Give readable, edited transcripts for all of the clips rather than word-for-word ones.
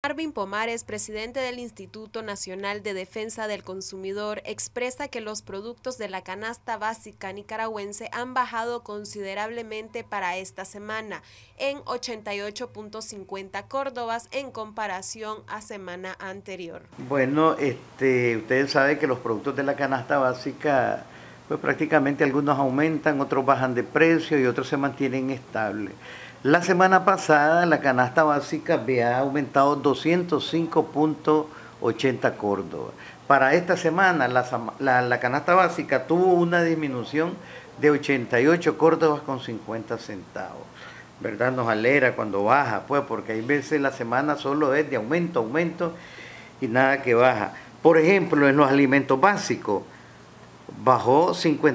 Arvin Pomares, presidente del Instituto Nacional de Defensa del Consumidor, expresa que los productos de la canasta básica nicaragüense han bajado considerablemente para esta semana, en 88.50 córdobas en comparación a semana anterior. Bueno, ustedes saben que los productos de la canasta básica, pues prácticamente algunos aumentan, otros bajan de precio y otros se mantienen estables. La semana pasada la canasta básica había aumentado 205.80 córdobas. Para esta semana la canasta básica tuvo una disminución de 88 córdobas con 50 centavos. ¿Verdad? Nos alegra cuando baja, pues, porque hay veces la semana solo es de aumento, aumento y nada que baja. Por ejemplo, en los alimentos básicos, bajó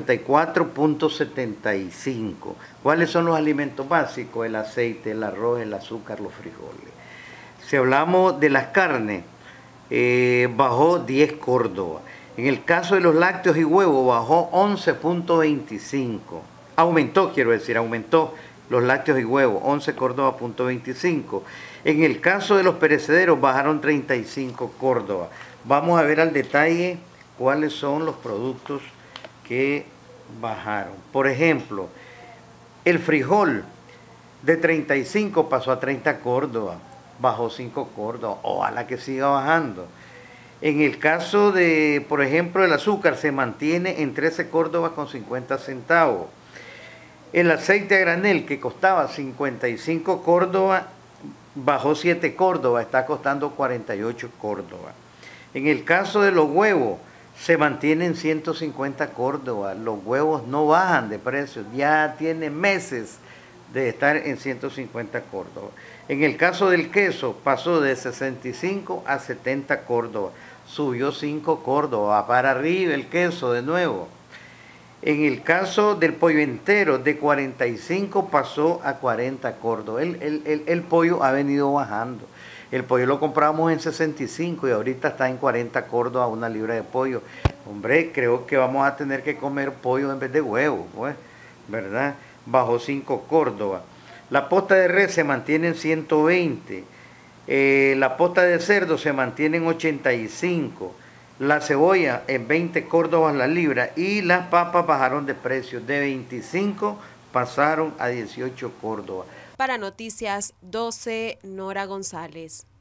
54.75. ¿Cuáles son los alimentos básicos? El aceite, el arroz, el azúcar, los frijoles. Si hablamos de las carnes, bajó 10 córdobas. En el caso de los lácteos y huevos, bajó 11.25. Aumentó los lácteos y huevos, 11 córdobas.25. En el caso de los perecederos, bajaron 35 córdobas. Vamos a ver al detalle cuáles son los productos que bajaron. Por ejemplo, el frijol de 35 pasó a 30 córdobas, bajó 5 córdobas, ojalá que siga bajando. En el caso de, por ejemplo, el azúcar se mantiene en 13 córdobas con 50 centavos. El aceite a granel, que costaba 55 córdobas, bajó 7 córdobas, está costando 48 córdobas. En el caso de los huevos, se mantienen 150 córdobas. Los huevos no bajan de precio, ya tienen meses de estar en 150 córdobas. En el caso del queso, pasó de 65 a 70 córdobas, subió 5 córdobas, para arriba el queso de nuevo. En el caso del pollo entero, de 45 pasó a 40 córdobas. El pollo ha venido bajando. El pollo lo compramos en 65 y ahorita está en 40 córdobas una libra de pollo. Hombre, creo que vamos a tener que comer pollo en vez de huevo, pues, ¿verdad? Bajó 5 córdobas. La posta de res se mantiene en 120. La posta de cerdo se mantiene en 85. La cebolla en 20 córdobas la libra y las papas bajaron de precio. De 25 pasaron a 18 córdobas. Para Noticias 12, Nora González.